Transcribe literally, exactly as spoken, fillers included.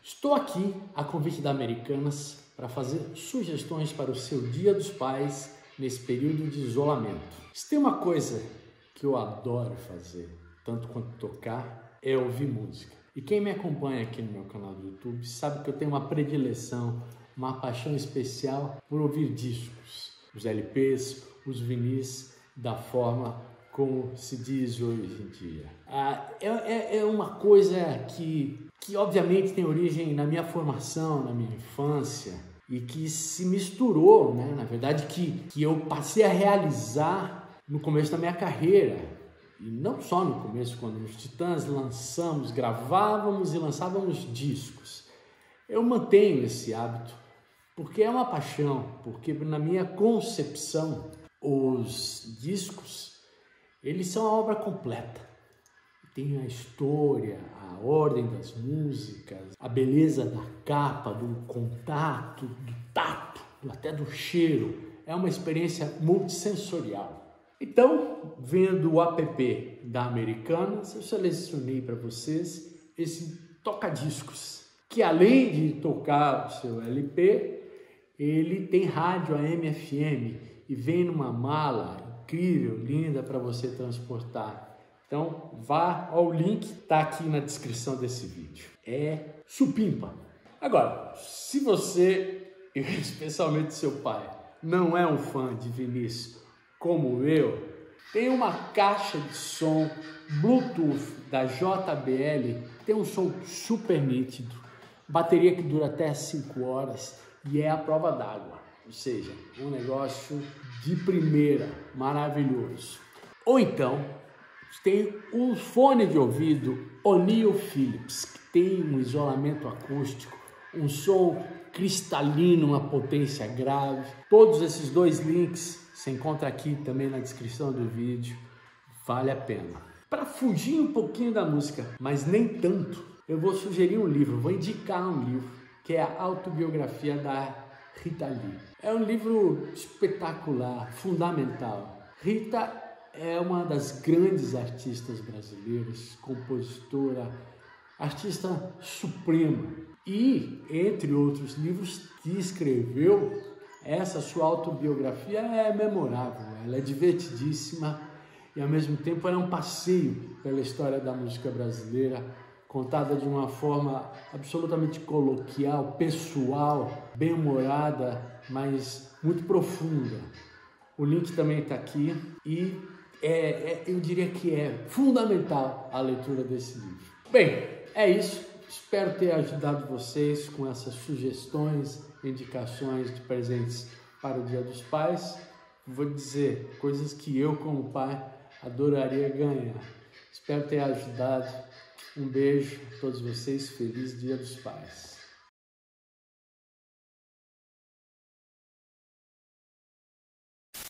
Estou aqui a convite da Americanas para fazer sugestões para o seu Dia dos Pais nesse período de isolamento. Se tem uma coisa que eu adoro fazer, tanto quanto tocar, é ouvir música. E quem me acompanha aqui no meu canal do YouTube sabe que eu tenho uma predileção, uma paixão especial por ouvir discos, os L Ps, os vinis, da forma como se diz hoje em dia. Ah, é, é, é uma coisa que, que obviamente tem origem na minha formação, na minha infância, e que se misturou, né? Na verdade, que, que eu passei a realizar no começo da minha carreira. E não só no começo, quando nos Titãs lançamos, gravávamos e lançávamos discos. Eu mantenho esse hábito porque é uma paixão, porque na minha concepção, os discos, eles são a obra completa. Tem a história, a ordem das músicas, a beleza da capa, do contato, do tato, até do cheiro. É uma experiência multissensorial. Então, vendo o app da Americanas, eu selecionei para vocês esse toca-discos, que além de tocar o seu L P, ele tem rádio A M F M e vem numa mala incrível, linda para você transportar. Então, vá ao link, tá aqui na descrição desse vídeo. É supimpa. Agora, se você, especialmente seu pai, não é um fã de vinis como eu, tem uma caixa de som Bluetooth da J B L, tem um som super nítido, bateria que dura até cinco horas e é a prova d'água, ou seja, um negócio de primeira, maravilhoso. Ou então, tem um fone de ouvido O'Neill Philips, que tem um isolamento acústico, um som cristalino, uma potência grave. Todos esses dois links você encontra aqui também na descrição do vídeo, vale a pena. Para fugir um pouquinho da música, mas nem tanto, eu vou sugerir um livro, vou indicar um livro, que é a autobiografia da Rita Lee. É um livro espetacular, fundamental. Rita é uma das grandes artistas brasileiras, compositora, artista suprema. E, entre outros livros que escreveu, essa sua autobiografia é memorável, ela é divertidíssima e ao mesmo tempo ela é um passeio pela história da música brasileira, contada de uma forma absolutamente coloquial, pessoal, bem-humorada, mas muito profunda. O link também está aqui e é, é, eu diria que é fundamental a leitura desse livro. Bem, é isso. Espero ter ajudado vocês com essas sugestões, indicações de presentes para o Dia dos Pais. Vou dizer coisas que eu, como pai, adoraria ganhar. Espero ter ajudado. Um beijo a todos vocês. Feliz Dia dos Pais.